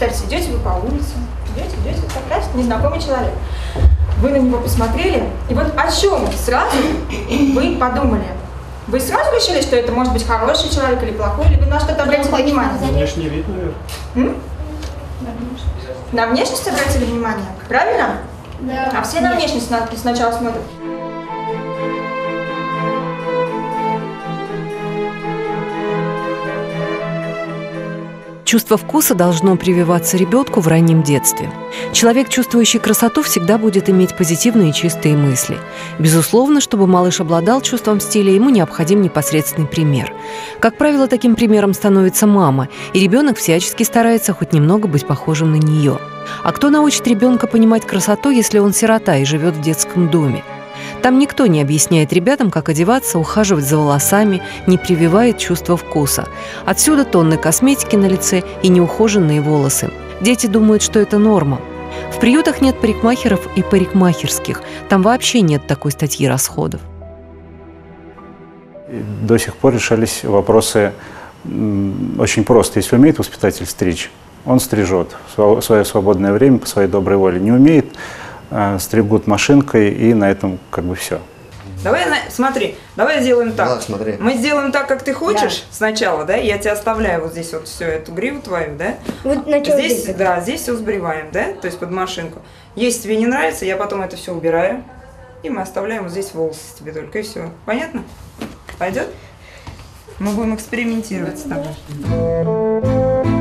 представьте, идете вы по улице, идете, как раз незнакомый человек. Вы на него посмотрели, и вот о чем сразу вы подумали? Вы сразу решили, что это может быть хороший человек или плохой, или вы на что-то обратили внимание? Внешний вид, наверное. На внешность обратили внимание, правильно? Да. А все на внешность сначала смотрят. Чувство вкуса должно прививаться ребенку в раннем детстве. Человек, чувствующий красоту, всегда будет иметь позитивные и чистые мысли. Безусловно, чтобы малыш обладал чувством стиля, ему необходим непосредственный пример. Как правило, таким примером становится мама, и ребенок всячески старается хоть немного быть похожим на нее. А кто научит ребенка понимать красоту, если он сирота и живет в детском доме? Там никто не объясняет ребятам, как одеваться, ухаживать за волосами, не прививает чувство вкуса. Отсюда тонны косметики на лице и неухоженные волосы. Дети думают, что это норма. В приютах нет парикмахеров и парикмахерских. Там вообще нет такой статьи расходов. До сих пор решались вопросы очень просто. Если умеет воспитатель стричь, он стрижет в свое свободное время по своей доброй воле. Не умеет, стригут машинкой, и на этом как бы все. Давай, смотри, давай сделаем так. Да, смотри. Мы сделаем так, как ты хочешь сначала, да? Я тебя оставляю вот здесь вот всю эту гриву твою, да? Вот здесь, да, здесь все сбриваем, да? То есть под машинку. Если тебе не нравится, я потом это все убираю, и мы оставляем вот здесь волосы тебе только, и все. Понятно? Пойдет? Мы будем экспериментировать с тобой.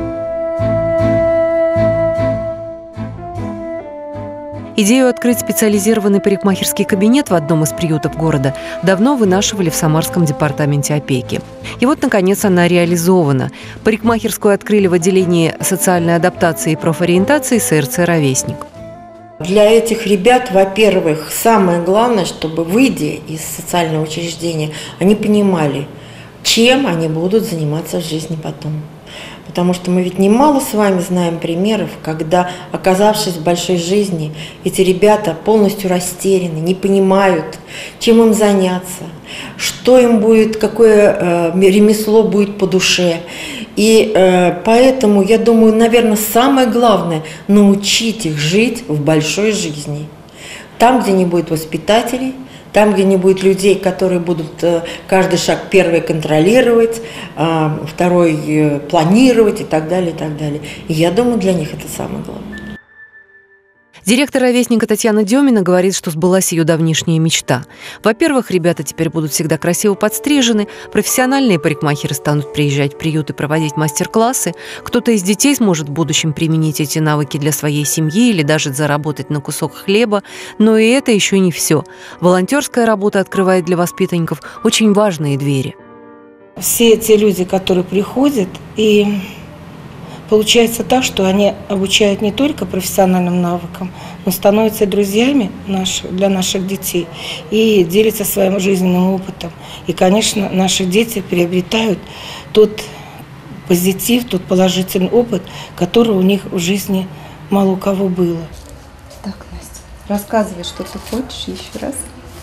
Идею открыть специализированный парикмахерский кабинет в одном из приютов города давно вынашивали в Самарском департаменте опеки. И вот, наконец, она реализована. Парикмахерскую открыли в отделении социальной адаптации и профориентации СРЦ «Ровесник». Для этих ребят, во-первых, самое главное, чтобы, выйдя из социального учреждения, они понимали, чем они будут заниматься в жизни потом. Потому что мы ведь немало с вами знаем примеров, когда, оказавшись в большой жизни, эти ребята полностью растеряны, не понимают, чем им заняться, что им будет, какое ремесло будет по душе. И поэтому, я думаю, наверное, самое главное – научить их жить в большой жизни. Там, где не будет воспитателей, там, где не будет людей, которые будут каждый шаг первый контролировать, второй планировать и так далее, и так далее. И я думаю, для них это самое главное. Директор «Ровесника» Татьяна Демина говорит, что сбылась ее давнишняя мечта. Во-первых, ребята теперь будут всегда красиво подстрижены, профессиональные парикмахеры станут приезжать в приют и проводить мастер-классы, кто-то из детей сможет в будущем применить эти навыки для своей семьи или даже заработать на кусок хлеба. Но и это еще не все. Волонтерская работа открывает для воспитанников очень важные двери. Все те люди, которые приходят, и получается так, что они обучают не только профессиональным навыкам, но становятся друзьями для наших детей и делятся своим жизненным опытом. И, конечно, наши дети приобретают тот позитив, тот положительный опыт, который у них в жизни мало у кого было. Так, Настя, рассказывай, что ты хочешь еще раз.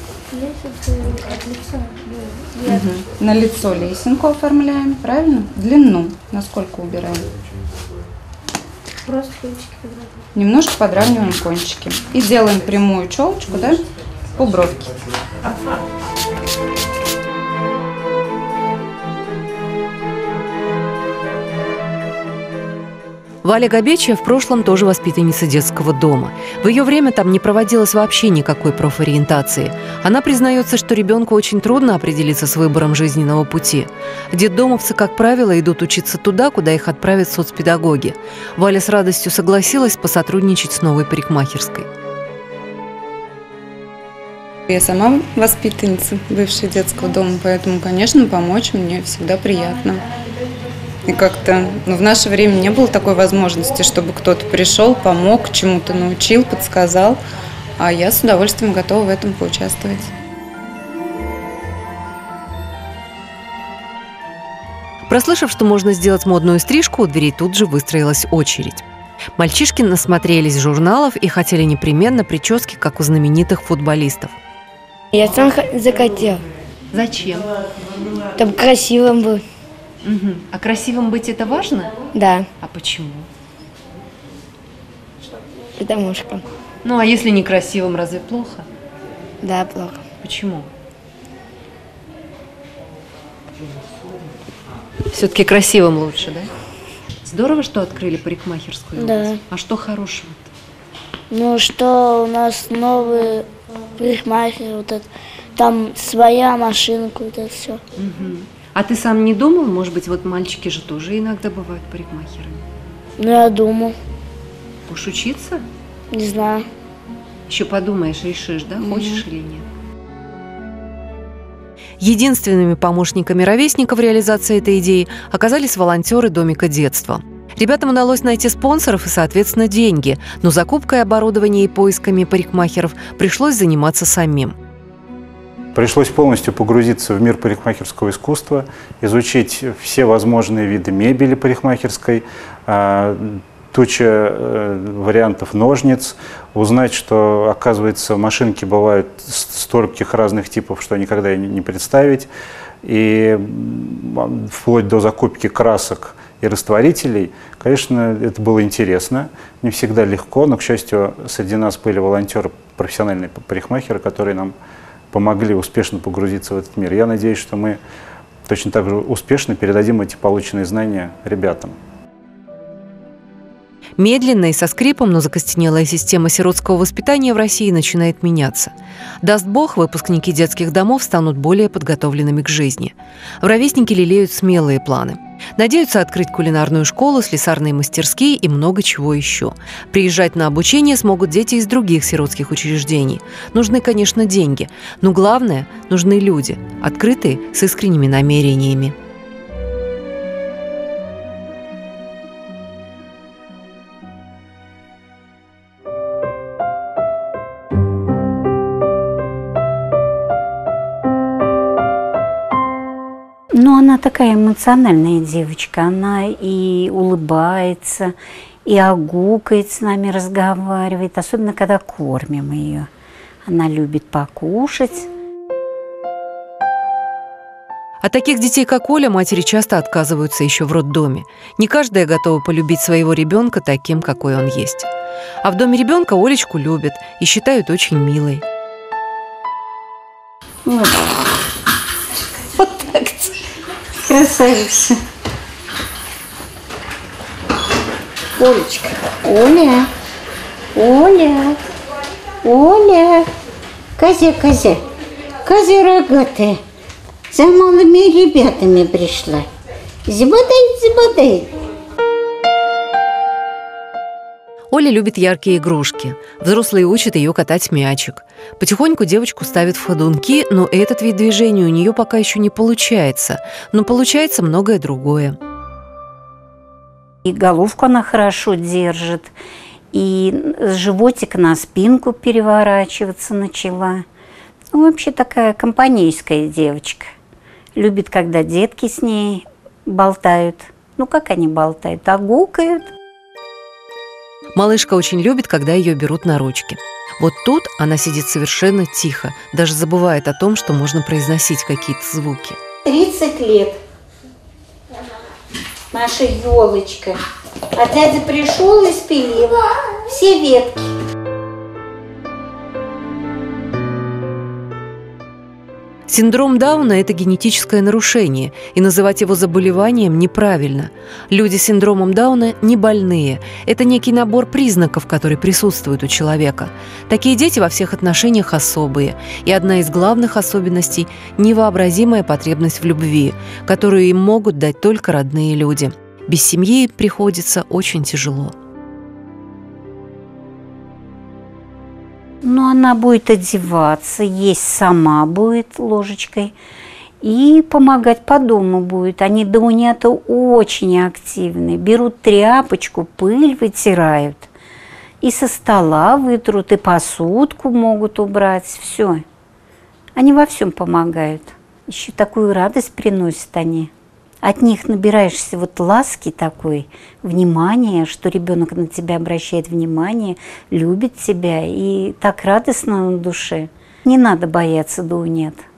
На лицо лесенку оформляем, правильно? Длину на сколько убираем? Просто кончики подравниваем. Немножко подравниваем кончики. И делаем прямую челочку, да, по бровке. Валя Габечия в прошлом тоже воспитанница детского дома. В ее время там не проводилось вообще никакой профориентации. Она признается, что ребенку очень трудно определиться с выбором жизненного пути. Детдомовцы, как правило, идут учиться туда, куда их отправят соцпедагоги. Валя с радостью согласилась посотрудничать с новой парикмахерской. Я сама воспитанница бывшего детского дома, поэтому, конечно, помочь мне всегда приятно. И как-то в наше время не было такой возможности, чтобы кто-то пришел, помог, чему-то научил, подсказал. А я с удовольствием готова в этом поучаствовать. Прослышав, что можно сделать модную стрижку, у дверей тут же выстроилась очередь. Мальчишки насмотрелись журналов и хотели непременно прически, как у знаменитых футболистов. Я сам захотел. Зачем? Чтобы красивым был. А красивым быть это важно? Да. А почему? Потому что, Ну, а если некрасивым, разве плохо? да, плохо. Почему? Все-таки красивым лучше, да? Здорово, что открыли парикмахерскую? Да. А что хорошего-то? Ну, что у нас новый парикмахер, вот это, там своя машинка, вот это все. А ты сам не думал, может быть, вот мальчики же тоже иногда бывают парикмахерами? Ну, я думаю, Будешь учиться? не знаю. Еще подумаешь, решишь, да, хочешь или нет? Единственными помощниками ровесников в реализации этой идеи оказались волонтеры Домика детства. Ребятам удалось найти спонсоров и, соответственно, деньги, но закупкой оборудования и поисками парикмахеров пришлось заниматься самим. Пришлось полностью погрузиться в мир парикмахерского искусства, изучить все возможные виды мебели парикмахерской, туча вариантов ножниц, узнать, что, оказывается, машинки бывают стольких разных типов, что никогда не представить, и вплоть до закупки красок и растворителей. Конечно, это было интересно, не всегда легко, но, к счастью, среди нас были волонтеры, профессиональные парикмахеры, которые нам помогли успешно погрузиться в этот мир. Я надеюсь, что мы точно так же успешно передадим эти полученные знания ребятам. Медленно и со скрипом, но закостенелая система сиротского воспитания в России начинает меняться. Даст Бог, выпускники детских домов станут более подготовленными к жизни. В ровесники лелеют смелые планы. Надеются открыть кулинарную школу, слесарные мастерские и много чего еще. Приезжать на обучение смогут дети из других сиротских учреждений. Нужны, конечно, деньги, но главное – нужны люди, открытые, с искренними намерениями. Ну, она такая эмоциональная девочка, она и улыбается, и огукает с нами, разговаривает, особенно когда кормим ее. Она любит покушать. От таких детей, как Оля, матери часто отказываются еще в роддоме. Не каждая готова полюбить своего ребенка таким, какой он есть. А в доме ребенка Олечку любят и считают очень милой. Вот, вот так. Красавица. Олечка. Оля. Оля. Оля. Козя. Козя рогатая. За малыми ребятами пришла. Забодай. Оля любит яркие игрушки. Взрослые учат ее катать мячик. Потихоньку девочку ставят в ходунки, но этот вид движения у нее пока еще не получается. Но получается многое другое. И головку она хорошо держит, и животик на спинку переворачиваться начала. Ну, вообще такая компанейская девочка. Любит, когда детки с ней болтают. Ну, как они болтают? Огукают. Малышка очень любит, когда ее берут на ручки. Вот тут она сидит совершенно тихо, даже забывает о том, что можно произносить какие-то звуки. 30 лет. Маша елочка. А дядя пришел и спилил все ветки. Синдром Дауна – это генетическое нарушение, и называть его заболеванием неправильно. Люди с синдромом Дауна не больные. Это некий набор признаков, который присутствует у человека. Такие дети во всех отношениях особые, и одна из главных особенностей – невообразимая потребность в любви, которую им могут дать только родные люди. Без семьи приходится очень тяжело. Но она будет одеваться, есть сама будет ложечкой и помогать по дому будет. Они даунята очень активны. Берут тряпочку, пыль вытирают, и со стола вытрут, и посудку могут убрать. Все. Они во всем помогают. Еще такую радость приносят они. От них набираешься вот ласки такой, внимания, что ребенок на тебя обращает внимание, любит тебя, и так радостно на душе. Не надо бояться даунят.